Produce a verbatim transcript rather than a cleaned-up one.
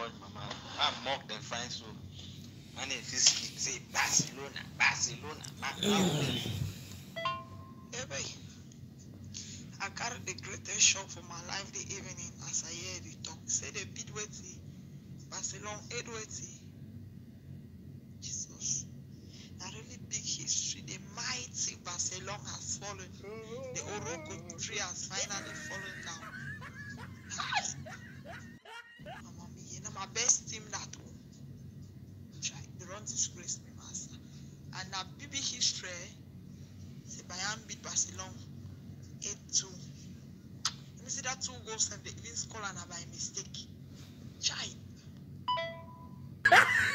Mama, I'm mocked and fine, so my name is say Barcelona, Barcelona, Barcelona. I carried the greatest shock for my life the evening as I heard the talk. Say the bit wetty, Barcelona eight wetty. Jesus. A really big history. The mighty Barcelona has fallen. The Oroco tree has finally fallen down. Mama, you know my best team that will. They don't disgrace me, master. And now B B history, the Bayern beat Barcelona eight two. Let me see that two goals and they even score and by mistake. Chai.